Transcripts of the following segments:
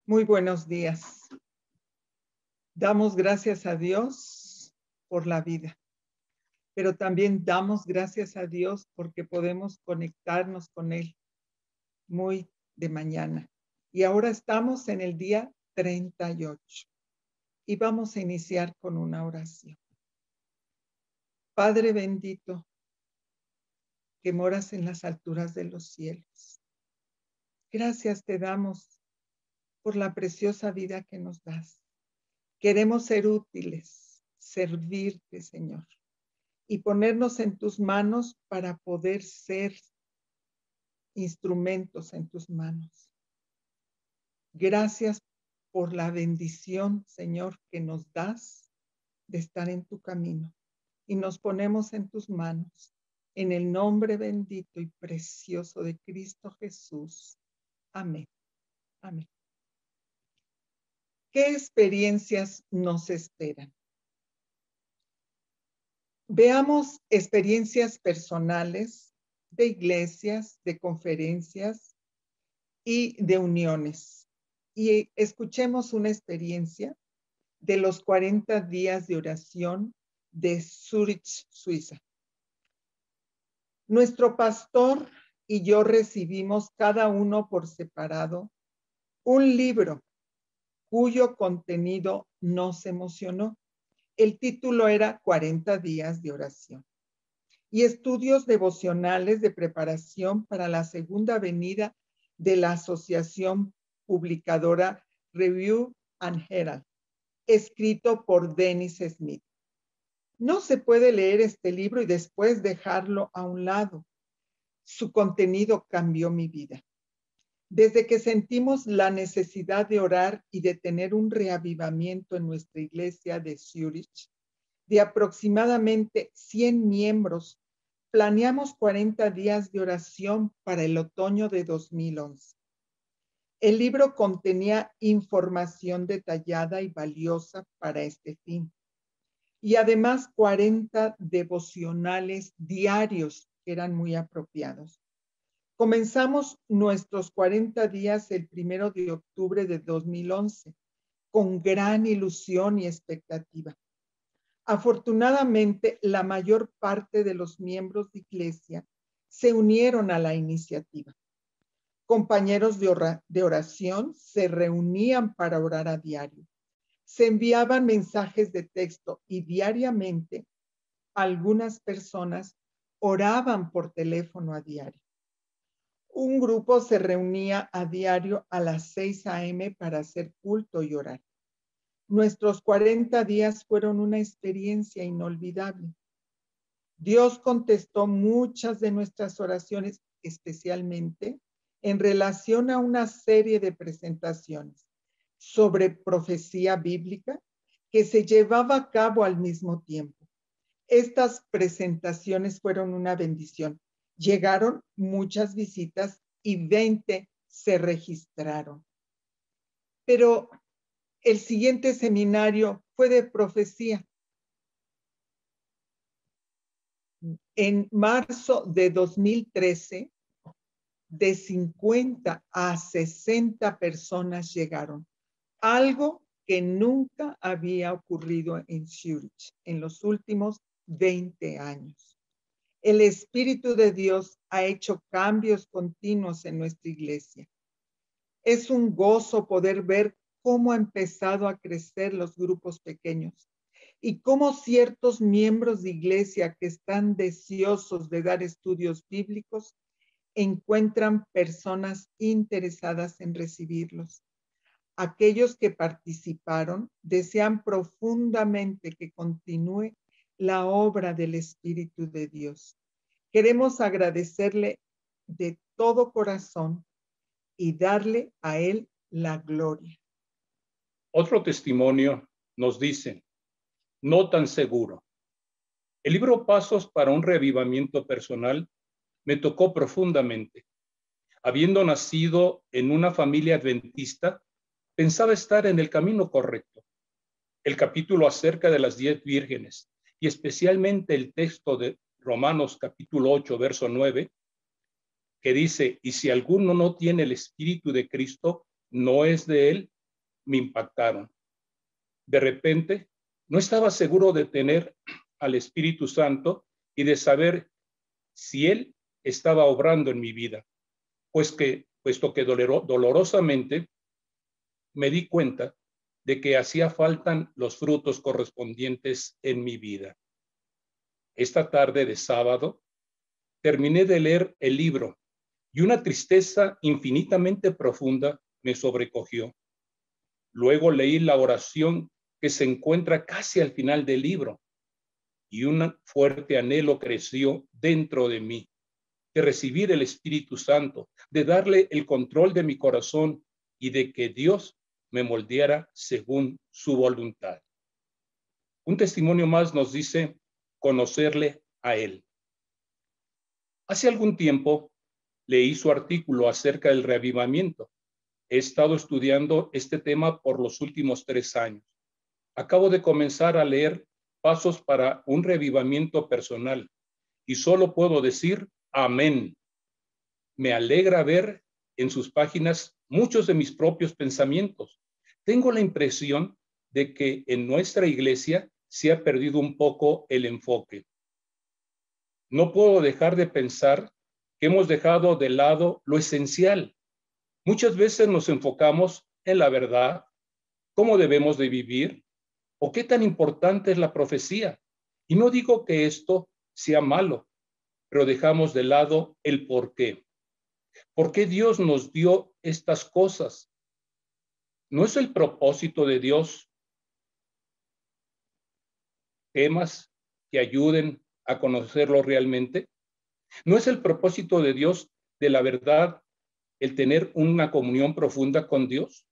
Muy buenos días. Damos gracias a Dios por la vida, pero también damos gracias a Dios porque podemos conectarnos con Él muy de mañana. Y ahora estamos en el día 38 y vamos a iniciar con una oración. Padre bendito, que moras en las alturas de los cielos, gracias te damos por la preciosa vida que nos das. Queremos ser útiles, servirte, Señor, y ponernos en tus manos para poder ser instrumentos en tus manos. Gracias por la bendición, Señor, que nos das de estar en tu camino. Y nos ponemos en tus manos, en el nombre bendito y precioso de Cristo Jesús. Amén. Amén. ¿Qué experiencias nos esperan? Veamos experiencias personales, de iglesias, de conferencias y de uniones. Y escuchemos una experiencia de los 40 días de oración de Zurich, Suiza. Nuestro pastor y yo recibimos cada uno por separado un libro cuyo contenido nos emocionó. El título era 40 días de oración y estudios devocionales de preparación para la segunda venida de la Asociación Publicadora Review and Herald, escrito por Dennis Smith. No se puede leer este libro y después dejarlo a un lado. Su contenido cambió mi vida. Desde que sentimos la necesidad de orar y de tener un reavivamiento en nuestra iglesia de Zurich, de aproximadamente 100 miembros, planeamos 40 días de oración para el otoño de 2011. El libro contenía información detallada y valiosa para este fin. Y además 40 devocionales diarios que eran muy apropiados. Comenzamos nuestros 40 días el 1 de octubre de 2011 con gran ilusión y expectativa. Afortunadamente, la mayor parte de los miembros de iglesia se unieron a la iniciativa. Compañeros de oración se reunían para orar a diario. Se enviaban mensajes de texto y diariamente algunas personas oraban por teléfono a diario. Un grupo se reunía a diario a las 6 a.m. para hacer culto y orar. Nuestros 40 días fueron una experiencia inolvidable. Dios contestó muchas de nuestras oraciones, especialmente en relación a una serie de presentaciones sobre profecía bíblica que se llevaba a cabo al mismo tiempo. Estas presentaciones fueron una bendición. Llegaron muchas visitas y 20 se registraron. Pero el siguiente seminario fue de profecía. En marzo de 2013, de 50 a 60 personas llegaron. Algo que nunca había ocurrido en Zurich en los últimos 20 años. El Espíritu de Dios ha hecho cambios continuos en nuestra iglesia. Es un gozo poder ver cómo ha empezado a crecer los grupos pequeños y cómo ciertos miembros de iglesia que están deseosos de dar estudios bíblicos encuentran personas interesadas en recibirlos. Aquellos que participaron desean profundamente que continúe la obra del Espíritu de Dios. Queremos agradecerle de todo corazón y darle a él la gloria. Otro testimonio nos dice, no tan seguro. El libro Pasos para un Reavivamiento Personal me tocó profundamente. Habiendo nacido en una familia adventista, pensaba estar en el camino correcto. El capítulo acerca de las 10 vírgenes y especialmente el texto de Romanos capítulo 8, verso 9, que dice, y si alguno no tiene el Espíritu de Cristo, no es de él, me impactaron. De repente, no estaba seguro de tener al Espíritu Santo y de saber si Él estaba obrando en mi vida, puesto que dolorosamente me di cuenta de que hacía falta los frutos correspondientes en mi vida. Esta tarde de sábado, terminé de leer el libro y una tristeza infinitamente profunda me sobrecogió. Luego leí la oración que se encuentra casi al final del libro y un fuerte anhelo creció dentro de mí de recibir el Espíritu Santo, de darle el control de mi corazón y de que Dios me moldeara según su voluntad. Un testimonio más nos dice conocerle a Él. Hace algún tiempo leí su artículo acerca del reavivamiento. He estado estudiando este tema por los últimos 3 años. Acabo de comenzar a leer Pasos para un Reavivamiento Personal y solo puedo decir amén. Me alegra ver en sus páginas muchos de mis propios pensamientos. Tengo la impresión de que en nuestra iglesia se ha perdido un poco el enfoque. No puedo dejar de pensar que hemos dejado de lado lo esencial. Muchas veces nos enfocamos en la verdad, cómo debemos de vivir o qué tan importante es la profecía. Y no digo que esto sea malo, pero dejamos de lado el por qué. ¿Por qué Dios nos dio estas cosas? ¿No es el propósito de Dios temas que ayuden a conocerlo realmente? ¿No es el propósito de Dios de la verdad el tener una comunión profunda con Dios?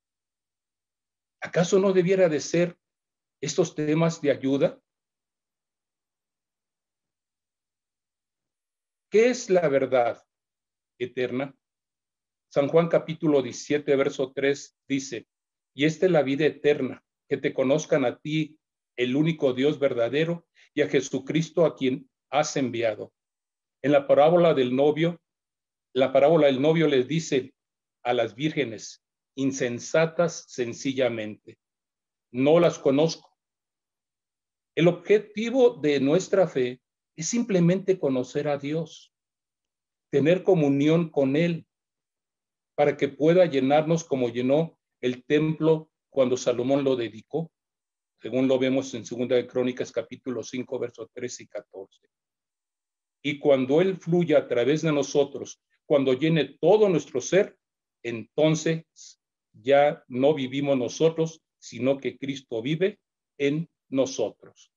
¿Acaso no debiera de ser estos temas de ayuda? ¿Qué es la verdad eterna? San Juan capítulo 17, verso 3 dice, y esta es la vida eterna, que te conozcan a ti, el único Dios verdadero, y a Jesucristo a quien has enviado. En la parábola del novio les dice a las vírgenes, insensatas sencillamente, no las conozco. El objetivo de nuestra fe es simplemente conocer a Dios, tener comunión con Él, para que pueda llenarnos como llenó el templo cuando Salomón lo dedicó, según lo vemos en 2 de Crónicas capítulo 5, versos 13 y 14. Y cuando Él fluya a través de nosotros, cuando llene todo nuestro ser, entonces ya no vivimos nosotros, sino que Cristo vive en nosotros.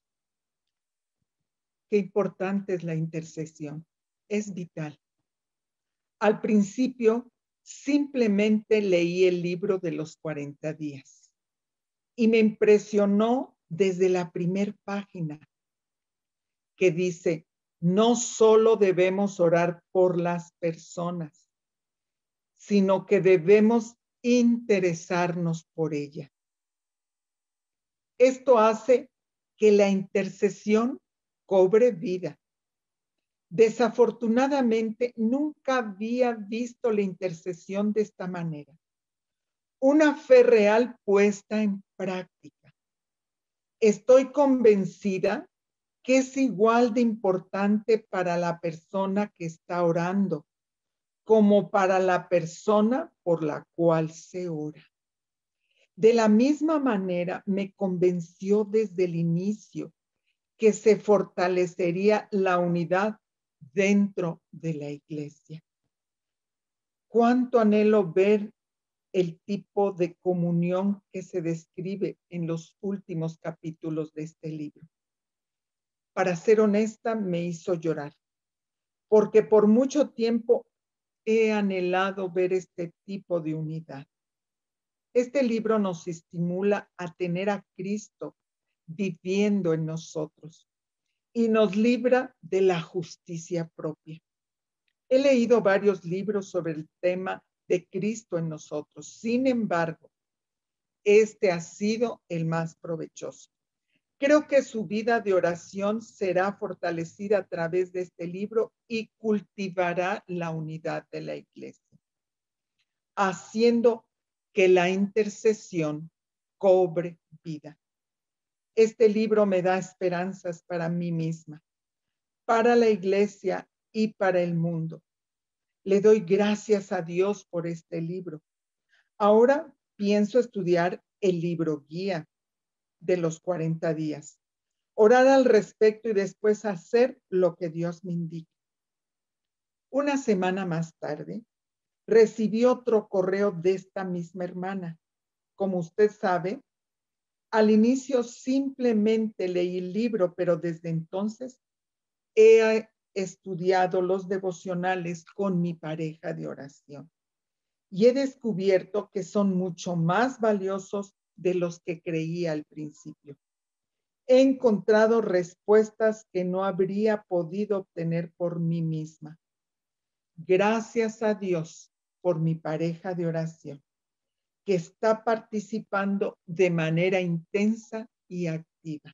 Qué importante es la intercesión. Es vital. Al principio, simplemente leí el libro de los 40 días y me impresionó desde la primera página que dice, no solo debemos orar por las personas, sino que debemos interesarnos por ella. Esto hace que la intercesión cobre vida. Desafortunadamente, nunca había visto la intercesión de esta manera. Una fe real puesta en práctica. Estoy convencida que es igual de importante para la persona que está orando como para la persona por la cual se ora. De la misma manera, me convenció desde el inicio que se fortalecería la unidad dentro de la iglesia. Cuánto anhelo ver el tipo de comunión que se describe en los últimos capítulos de este libro. Para ser honesta, me hizo llorar, porque por mucho tiempo he anhelado ver este tipo de unidad. Este libro nos estimula a tener a Cristo viviendo en nosotros y nos libra de la justicia propia. He leído varios libros sobre el tema de Cristo en nosotros. Sin embargo, este ha sido el más provechoso. Creo que su vida de oración será fortalecida a través de este libro y cultivará la unidad de la iglesia, haciendo que la intercesión cobre vida. Este libro me da esperanzas para mí misma, para la iglesia y para el mundo. Le doy gracias a Dios por este libro. Ahora pienso estudiar el libro guía de los 40 días, orar al respecto y después hacer lo que Dios me indique. Una semana más tarde, recibí otro correo de esta misma hermana. Como usted sabe, al inicio simplemente leí el libro, pero desde entonces he estudiado los devocionales con mi pareja de oración y he descubierto que son mucho más valiosos de los que creía al principio. He encontrado respuestas que no habría podido obtener por mí misma. Gracias a Dios por mi pareja de oración, que está participando de manera intensa y activa.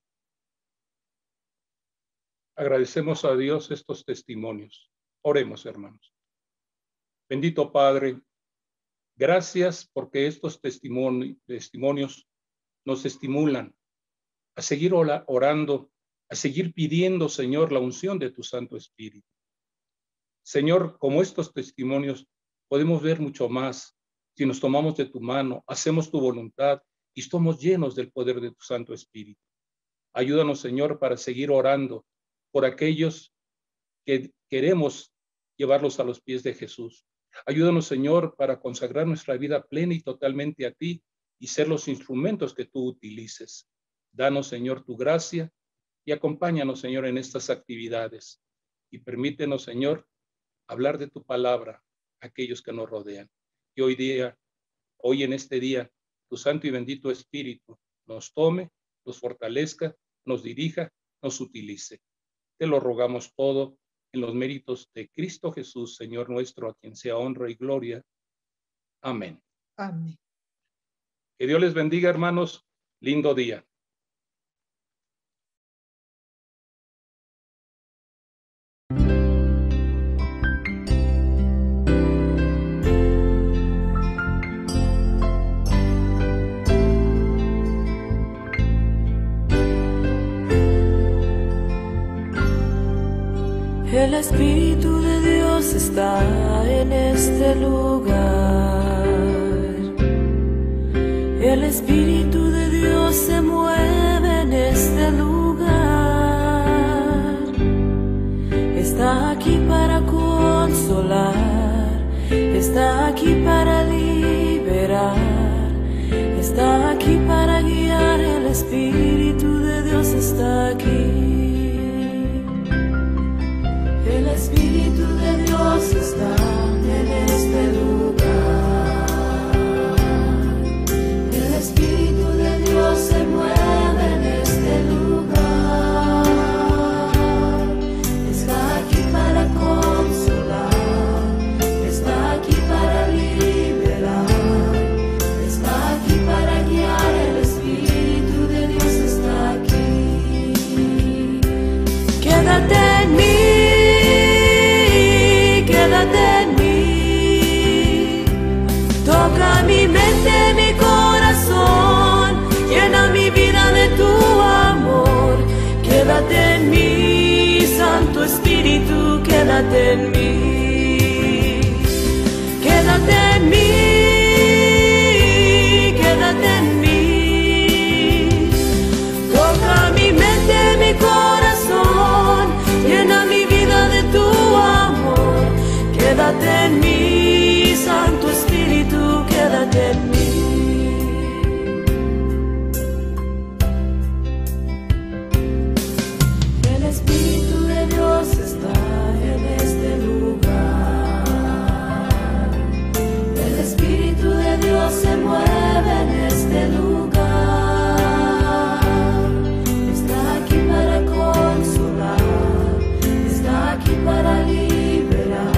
Agradecemos a Dios estos testimonios. Oremos, hermanos. Bendito Padre, gracias porque estos testimonios nos estimulan a seguir orando, a seguir pidiendo, Señor, la unción de tu Santo Espíritu. Señor, como estos testimonios, podemos ver mucho más si nos tomamos de tu mano, hacemos tu voluntad y estamos llenos del poder de tu Santo Espíritu. Ayúdanos, Señor, para seguir orando por aquellos que queremos llevarlos a los pies de Jesús. Ayúdanos, Señor, para consagrar nuestra vida plena y totalmente a ti y ser los instrumentos que tú utilices. Danos, Señor, tu gracia y acompáñanos, Señor, en estas actividades. Y permítenos, Señor, hablar de tu palabra a aquellos que nos rodean. Que hoy en este día, tu Santo y bendito Espíritu nos tome, nos fortalezca, nos dirija, nos utilice. Te lo rogamos todo en los méritos de Cristo Jesús, Señor nuestro, a quien sea honra y gloria. Amén. Amén. Que Dios les bendiga, hermanos. Lindo día. El Espíritu de Dios está en este lugar. El Espíritu de Dios se mueve en este lugar. Está aquí para consolar, está aquí para liberar, está aquí para guiar. El Espíritu de Dios está aquí. El Espíritu de Dios está en este lugar. El Espíritu de Dios se mueve en este lugar. Está aquí para consolar, está aquí para liberar, está aquí para guiar. El Espíritu de Dios está aquí. Quédate en mí. Quédate en mí, toca mi mente, mi corazón, llena mi vida de tu amor. Quédate en mí, Santo Espíritu, quédate en mí. Quédate en mí, quédate en mí, toca mi mente, mi corazón, llena mi vida de tu amor. Quédate en mí, Santo Espíritu, quédate en mí. El Espíritu de Dios está en este lugar. El Espíritu de Dios se mueve en este lugar. Está aquí para consolar, está aquí para liberar,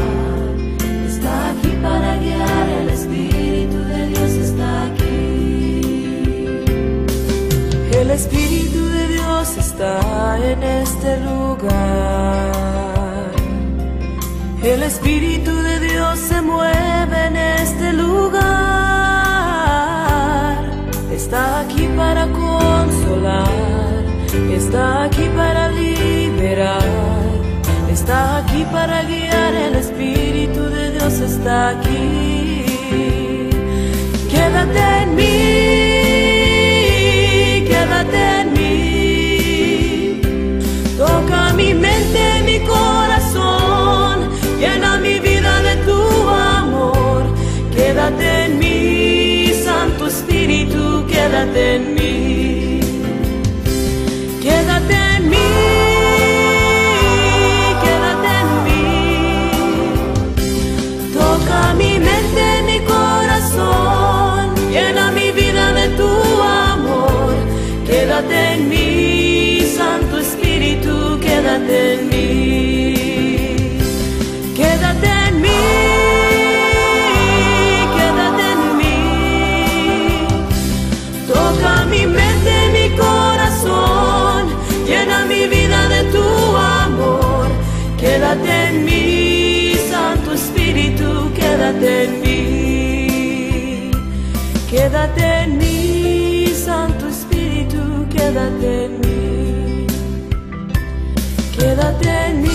para guiar. El Espíritu de Dios está aquí. El Espíritu de Dios está en este lugar. El Espíritu de Dios se mueve en este lugar. para consolar, está aquí para liberar, está aquí para guiar, el Espíritu de Dios está aquí. Quédate en mí, quédate en mí, toca mi mente, mi corazón, llena mi vida de tu amor. Quédate en mí, Santo Espíritu, quédate en mí, quédate en mí, quédate en mí, toca mi mente, mi corazón, llena mi vida de tu amor. Quédate en mí, Santo Espíritu, quédate en mí, quédate en mí, quédate en mí, toca mi mente, mi corazón, llena mi vida de tu amor. Quédate en mí, Santo Espíritu, quédate en mí, quédate en mí, Santo Espíritu, quédate en mí, quédate en mí.